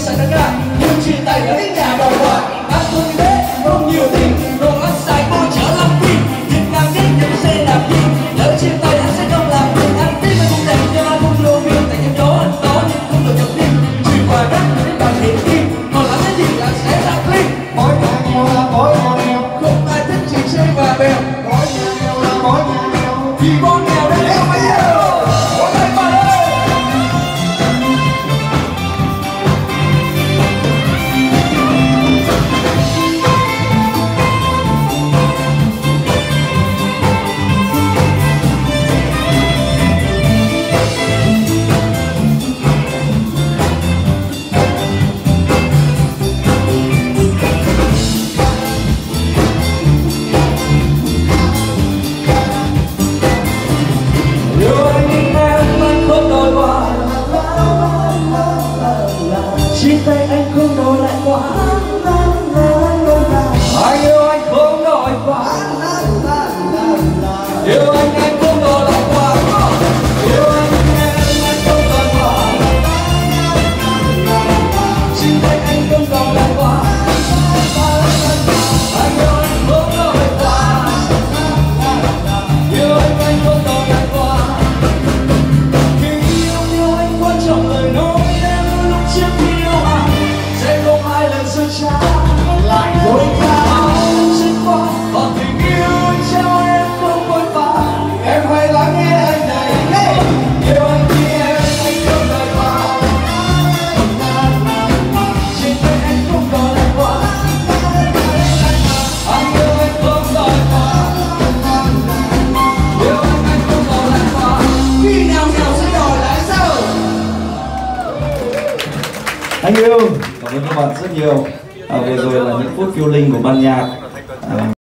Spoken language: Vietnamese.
sẵn tất cả nhưng chia tay lấy nhà đòi hoài ăn tôi thế không nhiều tiền đồ ăn xài cô chở làm phim việc ngang kết nhưng sẽ làm gì lỡ chia tay anh sẽ không làm gì anh biết anh không đẹp nhưng anh không lô miệng tại em đó anh có nhưng không được nhập tim chuyện qua đất đến bằng hiện kim còn làm cái gì là sẽ làm clip mỗi nhà nghèo là mỗi nhà nghèo không ai thích chị chơi và bèo mỗi nhà nghèo là mỗi nhà nghèo vì con nghèo nên em phải yêu mỗi tay mà ơi. Chia tay anh không đổi lại quá anh yêu anh không đổi quá yêu anh không đổi lại quá yêu anh không đổi quá chia tay anh không đổi lại quá anh yêu anh không đổi quá yêu anh không đổi lại quá khi yêu anh quan trọng lời nói em lúc trước khi lại dối trá xin qua còn tình yêu trao em không vội vã em hãy lắng nghe anh này yêu anh khi em anh không đợi qua trên tay anh không đòi lại qua anh yêu anh không đòi qua yêu anh không đòi lại qua khi nào nghèo sẽ đòi lại sao anh yêu cảm ơn các bạn rất nhiều. Vừa rồi là những phút phiêu linh của ban nhạc